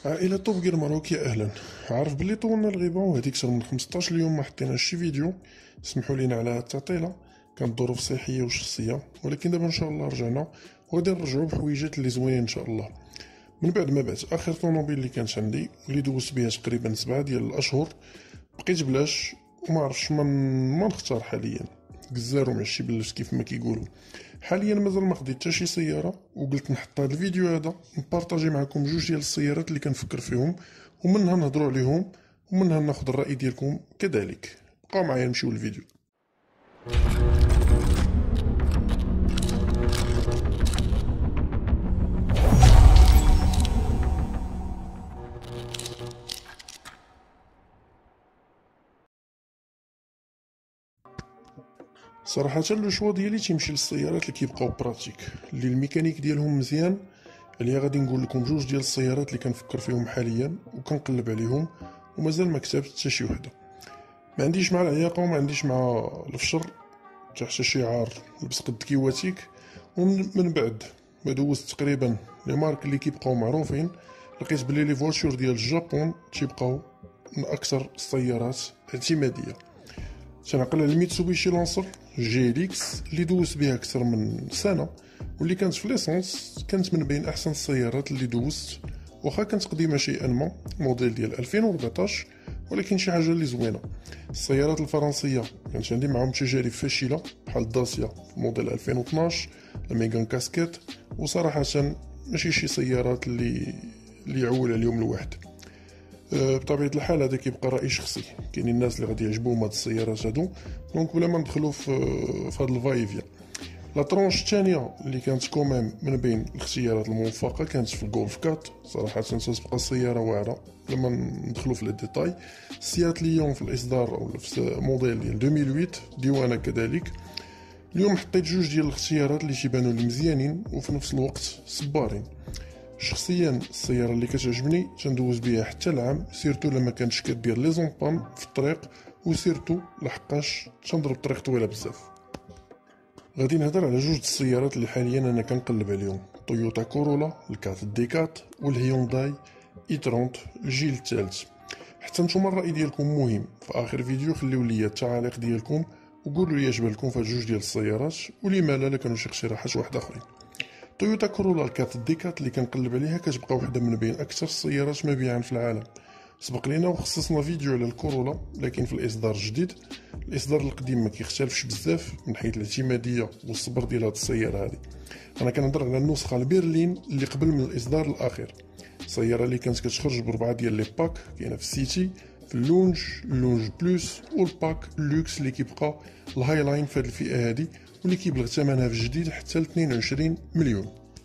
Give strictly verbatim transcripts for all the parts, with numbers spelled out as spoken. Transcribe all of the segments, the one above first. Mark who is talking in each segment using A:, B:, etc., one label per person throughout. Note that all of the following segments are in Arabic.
A: عائلة توب جير ماروك، يا اهلا. عارف بلي طولنا الغيبة وهذيك اكثر من خمسطاش اليوم ما حطيناش شي فيديو. سمحوا لينا على هاد التعطيلة، كانت ظروف صحية وشخصية، ولكن دابا ان شاء الله رجعنا وغادي نرجعو بحويجات اللي زوينين ان شاء الله. من بعد ما بعت اخر طوموبيل اللي كانت عندي اللي دوزت بها تقريبا سبعة ديال الاشهر، بقيت بلاش وما عرفتش ما ما نختار حاليا. كزارو ماشي بلاش كيف ما كيقولوا. حاليا مازال ما خديت حتى شي سياره، وقلت نحط هذا الفيديو هذا نبارطاجي معكم جوج ديال السيارات اللي كنفكر فيهم، ومنها نهضروا عليهم ومنها ناخذ الراي ديالكم كذلك. بقاو معايا نمشيو للفيديو. صراحة لو شوا ديالي تيمشي للسيارات اللي كيبقاو براتيك، اللي الميكانيك ديالهم مزيان. اللي غادي نقول لكم جوج ديال السيارات اللي كنفكر فيهم حاليا وكنقلب عليهم ومازال ما كتبت حتى شي وحده. ما عنديش مع العياقه وما عنديش مع الفشر تحت شعار لبس قد كيواتيك. ومن بعد ما دوزت تقريبا لي مارك اللي كيبقاو معروفين، لقيت بلي لي فواتور ديال الجابون تيبقاو من اكثر السيارات اعتماديه. تنعقل على ميتسوبيشي لانسر جي ليكس اللي دوزت بها اكثر من سنه، واللي كانت في ليسونس كانت من بين احسن السيارات اللي دوزت، واخا كانت قديمه شيئا ما، موديل ديال ألفين وأربعطاش، ولكن شي حاجه اللي زوينه. السيارات الفرنسيه كانت عندي معهم تجارب فاشله بحال داسيا في موديل ألفين واثناش، الميغان كاسكيت، وصراحه ماشي شي سيارات اللي اللي يعول عليهم الواحد. بطبيعه الحال هذا كيبقى راي شخصي، كاينين الناس اللي غادي يعجبوهم هاد السيارات هادو، دونك بلا ما ندخلوا في في هاد الفايفيا. لا ترونش الثانيه اللي كانت كوميم من بين الاختيارات الموفقه كانت في الجولف كات. صراحه تتبقى السياره واعره لما ندخلوا في لي ديتاي. سيات ليون في الاصدار او في موديل ديال ألفين وثمانية ديوانه كذلك. اليوم حطيت جوج ديال الاختيارات اللي تيبانوا لي مزيانين وفي نفس الوقت صبارين. شخصيا السياره اللي كتعجبني تندوز بها حتى العام، سيرتو لما كانتش كدير لي زومبان في الطريق، وسيرتو لحقاش تنضرب طريق طويله بزاف. غادي نهضر على جوج السيارات اللي حاليا انا كنقلب عليهم، تويوتا كورولا الكات ديكات والهيونداي اي ثلاثين الجيل الثالث. حتى نتوما الراي ديالكم مهم في اخر فيديو، خليو لي التعاليق ديالكم وقولوا لي اش بالكم في جوج ديال السيارات، ولما لا كانوا شي اقتراحات واحد اخرين. تويوتا كورولا الكات ديكات اللي كنقلب عليها كتبقى واحده من بين اكثر السيارات مبيعا في العالم. سبق لينا وخصصنا فيديو على الكورولا، لكن في الاصدار الجديد الاصدار القديم ما كيختلفش بزاف من حيث الاعتماديه والصبر ديال هذه السياره هذه. انا كنهضر على النسخه البرلين اللي قبل من الاصدار الاخير، السياره اللي كانت كتخرج بربعه ديال لي باك، كاينه في السيتي، في اللونج، اللونج بلس، والباك لوكس اللي كيبقى الهاي لاين في هذه الفئه هذه، واللي كيبلغ ثمنها في الجديد حتى ل اثنين وعشرين مليون.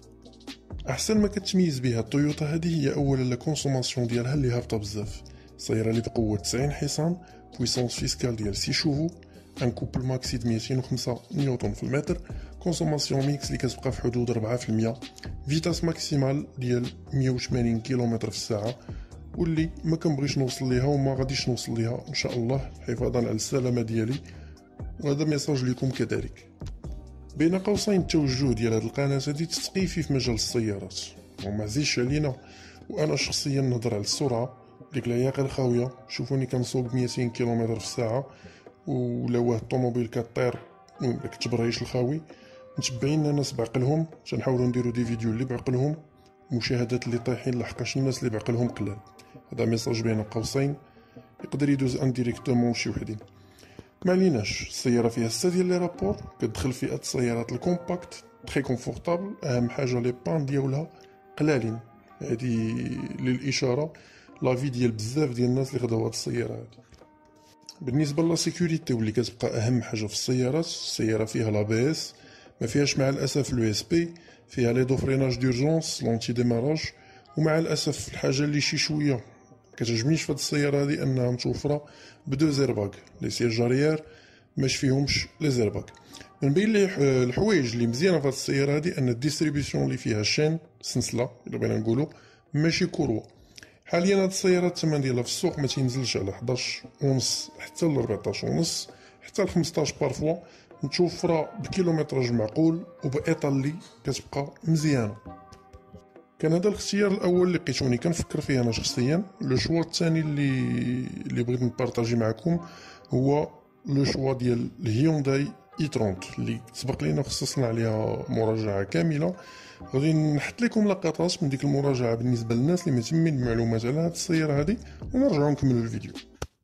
A: احسن ما كتميز بها التويوتا هذه هي اولا لا كونسوماسيون ديالها اللي هابطه بزاف. السياره اللي بقوه تسعين حصان، بويسونس فيسكال ديال ستة شوفو، ان كوبل ماكسي د مئتين وخمسة نيوتن في المتر، كونسوماسيون ميكس اللي كتبقى في حدود أربعة في المية، فيتاس ماكسيمال ديال مئة وثمانين كيلومتر في الساعه، واللي ما كنبغيش نوصل ليها وما غاديش نوصل ليها ان شاء الله حفاظا على السلامه ديالي، وهذا ميساج لكم كذلك. بين قوسين التوجه ديال هذه القناه هذه تثقيفي في مجال السيارات وما عزيزش علينا، وانا شخصيا نهضر على السرعه ديك العياقه الخاويه. شوفوني كنسوق مئتين كيلومتر في الساعه، ولا واه الطوموبيل كطير المهم ما كتبريش الخاوي. متبعين الناس بعقلهم، تنحاولوا نديروا دي فيديو اللي بعقلهم، مشاهدات اللي طايحين لحقاش الناس اللي بعقلهم قلال. هذا ميساج بين قوسين يقدر يدوز انديريكتومون شي وحدين. ما عليناش، السياره فيها ستة ديال لي رابور، كتدخل فئه السيارات الكومباكت تري كونفورطابل. اهم حاجه لي بان ديالها قلالين، هذه للاشاره لافي ديال بزاف ديال الناس اللي خداو هاد السياره هادي. بالنسبه لا سيكوريتي واللي كتبقى اهم حاجه في السيارات، السياره فيها لا بي اس، ما فيهاش مع الاسف لو اس بي، فيها لي دو فريناج دورجونس لونتي ديماراج، ومع الاسف الحاجه اللي شي شويه كتعجبنيش في هاد السياره هذه انها متوفره بدو زيرباك. لي سياج اريير ماش فيهمش لي زيرباك. من بين لي الحوايج اللي مزيانه في هاد السياره هذه ان الديستريبيسيون اللي فيها شين سنسله الا بغينا نقولوا ماشي كروه. حاليا هاد السياره الثمن ديالها في السوق ما تينزلش على حداش ونص حتى ل أربعطاش ونص حتى ل خمسطاش بارفوا، متوفره بكيلومتراج معقول وبايطال اللي كتبقى مزيانه. كان هذا الاختيار الاول اللي لقيتوني كنفكر فيه انا شخصيا. لو شوا الثاني اللي اللي بغيت نبارطاجي معكم هو لو شوا ديال الهيونداي اي ثلاثين اللي سبق لينا خصصنا عليها مراجعه كامله. غادي نحط لكم لقطات من ديك المراجعه بالنسبه للناس اللي مهتمين بالمعلومات على هذه السياره هذه، ونرجعوا نكملوا الفيديو.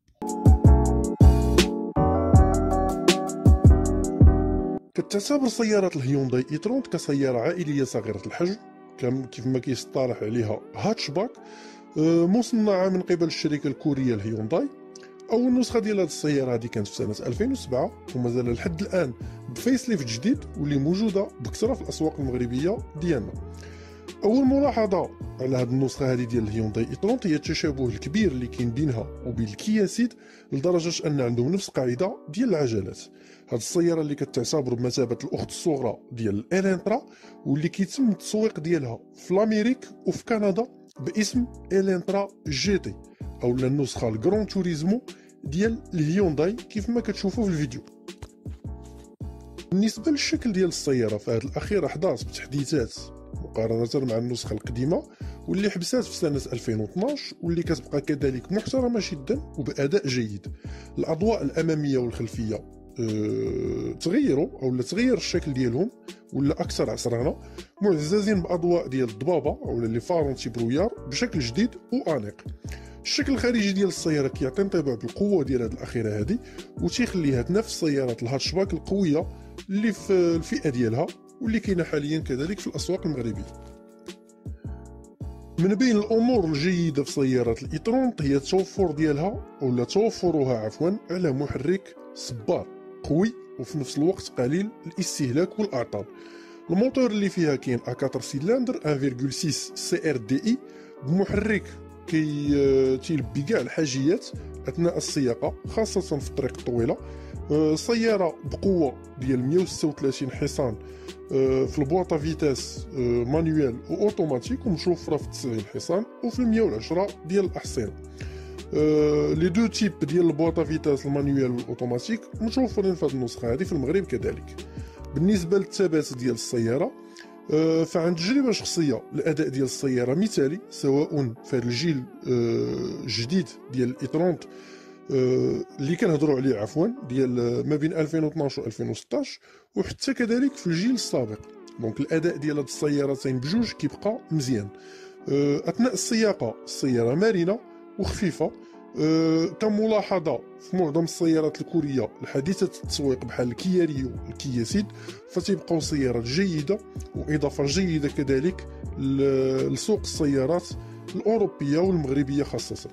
A: كتعتبر سيارة الهيونداي اي ثلاثين كسيارة عائلية صغيرة الحجم، كيف ما كيصطلح عليها هاتشباك، مصنعة من قبل الشركة الكورية الهيونداي. أول نسخة ديال هذه السيارة هذه كانت في سنة ألفين وسبعة، ومازال لحد الآن بفيس ليفت جديد واللي موجودة بكثرة في الأسواق المغربية ديالنا. أول ملاحظة على هذه النسخة هذه ديال الهيونداي اي ثلاثين هي التشابه الكبير اللي كاين بينها وبين الكيا سيد، لدرجة أن عندهم نفس القاعدة ديال العجلات. هذه السيارة اللي كتعتبر بمثابة الأخت الصغرى ديال الإلانترا، واللي كيتم التسويق ديالها في الأمريك وفي كندا باسم إلانترا جي تي، أو النسخة الجران توريزمو ديال الهيونداي كيف ما كتشوفوا في الفيديو. بالنسبة للشكل ديال السيارة فهاد الأخيرة حدثت بتحديثات مقارنة مع النسخة القديمة، واللي حبسات في سنة ألفين واثناش، واللي كتبقى كذلك محترمة جدا وبأداء جيد. الأضواء الأمامية والخلفية أه تغيروا أو تغير الشكل ديالهم ولا أكثر عصرنة، معززين بأضواء ديال الضبابة أو اللي فارونتي برويار بشكل جديد وأنيق. الشكل الخارجي ديال السيارة كيعطي انطباع بالقوة ديال هذه الأخيرة هذه، وتيخليها تنافس سيارات الهاتشباك القوية اللي في الفئة ديالها واللي كاينه حاليا كذلك في الأسواق المغربية. من بين الأمور الجيدة في سيارات الاي ثلاثين هي التوفر ديالها أو توفرها عفوا على محرك صبار قوي وفي نفس الوقت قليل الاستهلاك والأعطال. الموتور اللي فيها كاين أربعة سيلندر واحد فاصلة ستة سي ار دي اي بمحرك كي تيلبي كاع الحاجيات اثناء السياقه خاصه في الطريق الطويله. سياره بقوه ديال مية وستة وثلاثين حصان في البواطه فيتاس مانويل واوتوماتيك، ومشوفره في تسعين حصان وفي مية وعشرة ديال الاحصنه. لي دو تيب ديال البواطه فيتاس المانويل والاوتوماتيك متوفرين في هذه النسخه هذه في المغرب كذلك. بالنسبه للثبات ديال السياره فعن تجربة شخصية الأداء ديال السيارة مثالي، سواء في هذا الجيل الجديد ديال الاي ثلاثين اللي كنهضروا عليه عفوا ديال ما بين ألفين واثناش و ألفين وستطاش، وحتى كذلك في الجيل السابق. دونك الأداء ديال هاد السيارتين بجوج كيبقى مزيان. أثناء السياقة السيارة مرنة وخفيفة. أه كملاحظة في معظم السيارات الكورية الحديثة التسويق بحال الكيا ريو والكيا سيد فتبقاو سيارات جيدة وإضافة جيدة كذلك لسوق السيارات الأوروبية والمغربية خاصة.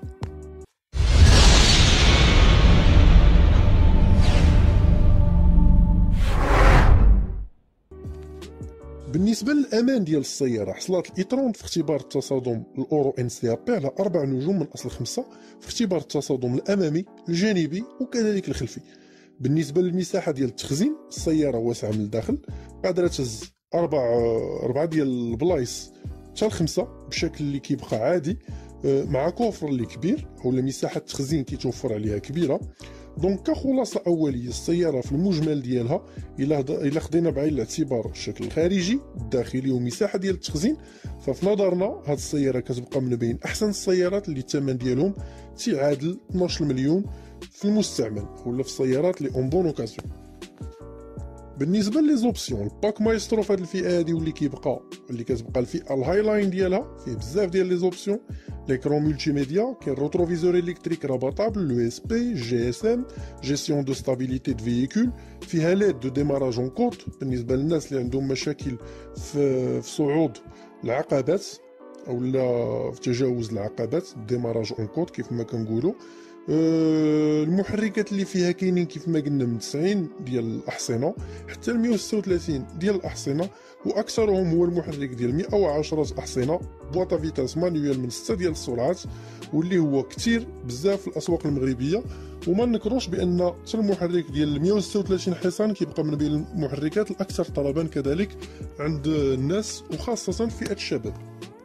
A: بالنسبة للأمان ديال السيارة حصلت الاي ثلاثين في اختبار التصادم الأورو ان سي ا بي على أربع نجوم من أصل خمسة في اختبار التصادم الأمامي الجانبي وكذلك الخلفي. بالنسبة للمساحة ديال التخزين السيارة واسعة من الداخل، قادرة تهز أربع أربعة ديال البلايص حتى لخمسة بشكل اللي كيبقى عادي، مع كوفر اللي كبير أو مساحة التخزين كيتوفر عليها كبيرة. دونك كخلاصه اوليه السياره في المجمل ديالها الا الا خدينا بعين الاعتبار الشكل الخارجي الداخلي ومساحه ديال التخزين، ففي نظرنا هذه السياره كتبقى من بين احسن السيارات اللي الثمن ديالهم تيعادل اثناش مليون في المستعمل ولا في السيارات اللي اون بون اوكازيون. بالنسبه لي زوبسيون الباك مايسترو في هذه الفئه هذه واللي كيبقى اللي كتبقى الفئه الهاي لاين ديالها فيه بزاف ديال لي زوبسيون. ليكرون مولتي ميديا، كاين روتروفيزور الكتريك رابطابل، لو اس بي، جي اس ام، جيستيون دو ستابيليتي دو فييكول، فيها ليد دو ديماراج اون كوت بالنسبه للناس اللي عندهم مشاكل في, في صعود العقبات او لا في تجاوز العقبات، ديماراج اون كوت كيف ما كنقولوا. أه المحركات اللي فيها كاينين كيف ما قلنا من تسعين ديال الاحصنه حتى ل مية وستة وثلاثين ديال الاحصنه، واكثرهم هو المحرك ديال مية وعشرة احصنه بواطه فيتاس مانويل من ستة ديال السرعات، واللي هو كثير بزاف في الاسواق المغربيه. وما نكروش بان حتى المحرك ديال مية وستة وثلاثين حصان كيبقى من بين المحركات الاكثر طلبا كذلك عند الناس وخاصه فئه الشباب.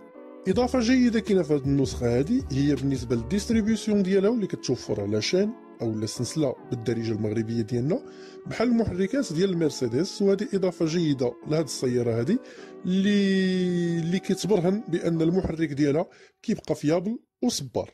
A: اضافه جيده كاينه في هذه النسخه هذه هي بالنسبه للديستريبيوسيون ديالها واللي كتوفر على شان او السلسله بالدارجه المغربيه ديالنا بحال المحركات ديال المرسيدس. وهذه اضافه جيده لهذه السياره هذه اللي اللي كتبرهن بان المحرك ديالها كيبقى فيابل وصبار.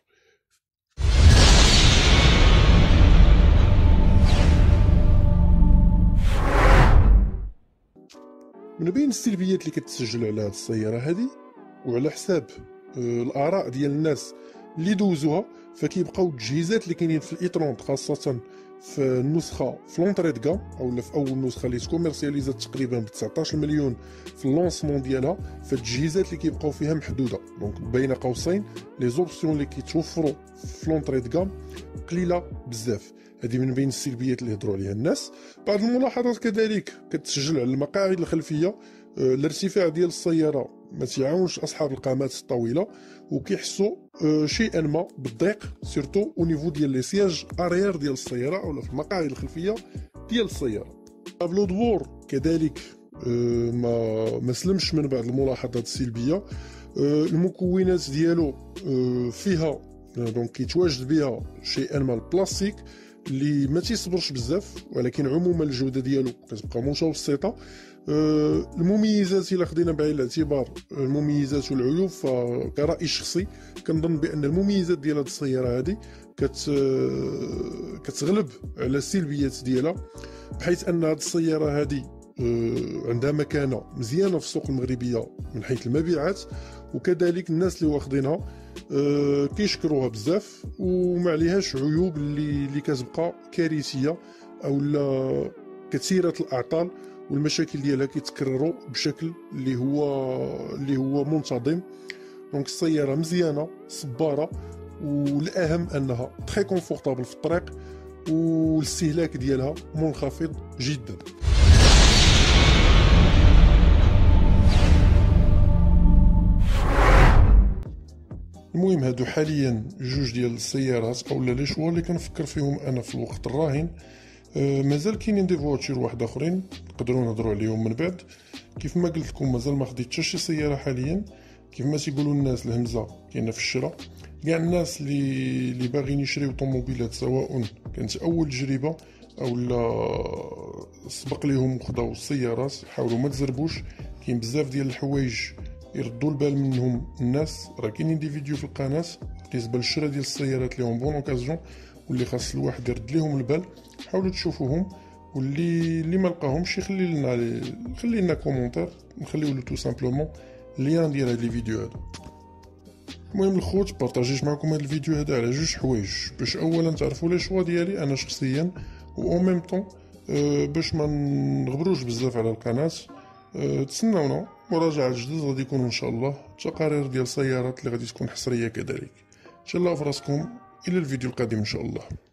A: من بين السلبيات اللي كتسجل على هذه السياره هذه وعلى حساب الاراء ديال الناس اللي دوزوها، فكيبقاو التجهيزات اللي كاينين في الاي ثلاثين خاصه في النسخه في لونطري دو كام او في اول نسخه اللي تكوميرسياليزات تقريبا ب تسعطاش مليون في اللونسمون ديالها، فالتجهيزات اللي كيبقاو فيها محدوده. دونك بين قوسين لي زوبسيون اللي كيتوفروا في لونطري دو كام قليله بزاف. هذه من بين السلبيات اللي هضروا عليها الناس. بعض الملاحظات كذلك كتسجل على المقاعد الخلفيه. أه الارتفاع ديال السياره ما تيعاونش اصحاب القامات الطويله وكيحسوا أه شيئا ما بالضيق سيرتو او نيفو ديال لي سياج اريير ديال السياره او في المقاعد الخلفيه ديال السياره. طابلو دبور كذلك أه ما ما سلمش من بعض الملاحظات السلبيه. أه المكونات ديالو أه فيها دونك كيتواجد بها شيئا ما البلاستيك اللي ما تيصبرش بزاف، ولكن عموما الجوده ديالو كتبقى متوسطه. أه المميزات الا خدينا بعين الاعتبار المميزات والعيوب، فكرأي شخصي كنظن بان المميزات ديال هذه السياره هذه كت كتغلب على السلبيات ديالها، بحيث ان هذه السياره هذه أه عندها مكانه مزيانه في السوق المغربيه من حيث المبيعات، وكذلك الناس اللي واخدينها أه كيشكروها بزاف وما عليهاش عيوب اللي اللي كتبقى كارثيه او لا كثيره الاعطال، والمشاكل ديالها كيتكرروا بشكل اللي هو اللي هو منتظم. دونك السياره مزيانه صباره، والاهم انها تري كونفورطابل في الطريق والاستهلاك ديالها منخفض جدا. المهم هادو حاليا جوج ديال السيارات او لي شوا اللي كنفكر فيهم انا في الوقت الراهن. أه مازال كاينين دي فواتور واحد اخرين نقدروا نهضروا عليهم من بعد. كيف ما قلت لكم مازال ما خديت حتى شي سياره حاليا. كيف ما تيقولوا الناس الهمزه كاينه في الشراء. كاع الناس اللي اللي باغيين يشريو طوموبيلات سواء كانت اول تجربه او لا سبق ليهم وخداو السيارات، حاولوا ما تزربوش. كاين بزاف ديال الحوايج يردوا البال منهم الناس. راه كاينين دي فيديو في القناه بالنسبه للشراء ديال السيارات اللي هون بون اوكازيون واللي خاص الواحد يرد ليهم البال. حاولوا تشوفوهم، واللي اللي ما لقاهمش يخلي لنا خلي لنا كومونتير نخليو له تو سامبلومون ليان ديال هاد لي فيديو هادو. المهم الخوت بارطاجيت معكم هاد الفيديو هذا على جوج حوايج، باش اولا تعرفوا لي شوا ديالي انا شخصيا، و او ميم طون باش ما نغبروش بزاف على القناه. أه تسناونا مراجعة جديد غادي يكون ان شاء الله تقارير ديال سيارات اللي غادي تكون حصريه كذلك. تهلاو في راسكم، الى الفيديو القادم ان شاء الله.